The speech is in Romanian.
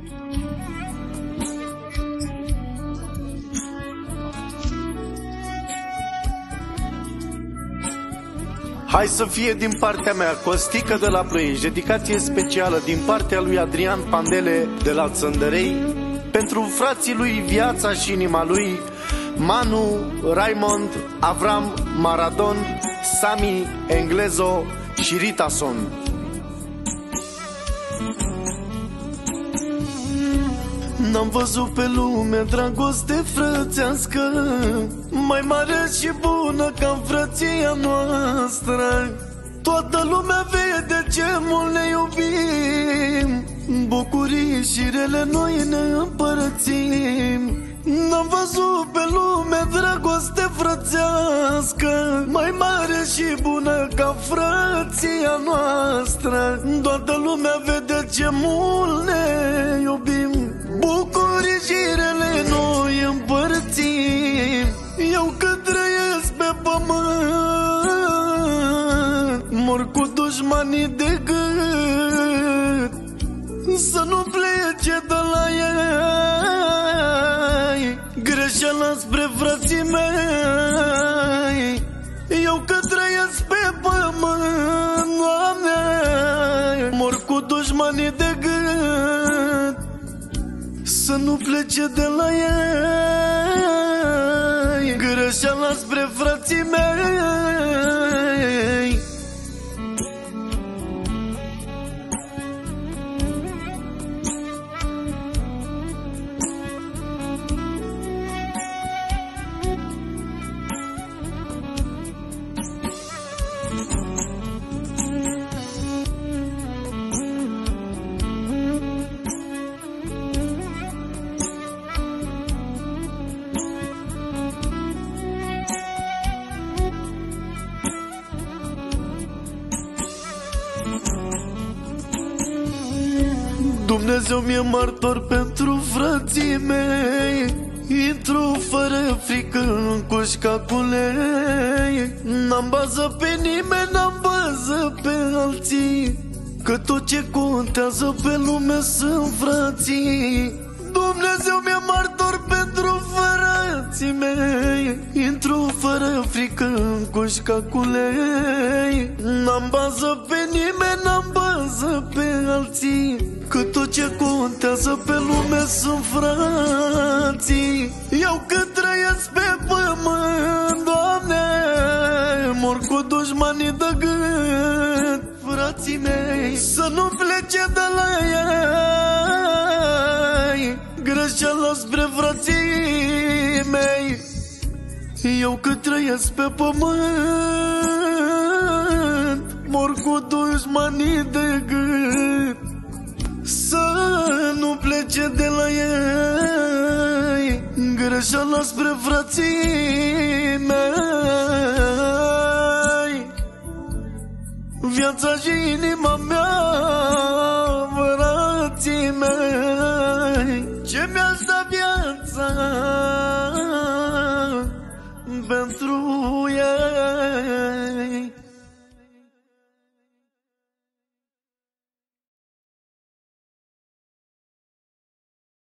Hai să fie din partea mea Costică de la Ploiești, dedicație specială din partea lui Adrian Pandele de la Țăndărei, pentru frații lui Viața și inima lui, Manu, Raimond, Avram, Maradon, Sami, Englezo și Ritason. N-am văzut pe lume dragoste frățească mai mare și bună ca frăția noastră. Toată lumea vede ce mult ne iubim, bucurii și rele noi ne împărățim. N-am văzut pe lume dragoste frățească mai mare și bună ca frăția noastră. Toată lumea vede ce mult ne iubim, bucurii și rele noi împărțim. Eu cât trăiesc pe pământ, mor cu dușmanii de gât, să nu plece de la ei greșeala spre frații mei. Eu cât trăiesc pe pământ, Doamne, mor cu dușmanii de gât, să nu plece de la ei greșeala spre frații mei. Dumnezeu mi-e martor pentru frații mei, intru fără frică în cușca cu lei. N-am bază pe nimeni, n-am bază pe alții, că tot ce contează pe lume sunt frații. Dumnezeu mi-e martor pentru frații mei, intru fără frică în cușca cu lei. N-am bază pe nimeni, n-am bază pe alții, că tot ce contează pe lume sunt frații. Eu cât trăiesc pe pământ, Doamne, mor cu dușmanii de gât, frații mei, să nu plece de la ei greșeala spre frații mei. Eu cât trăiesc pe pământ, mor cu dușmanii de gât, să nu plece de la ei greșeala spre frații mei. Viața și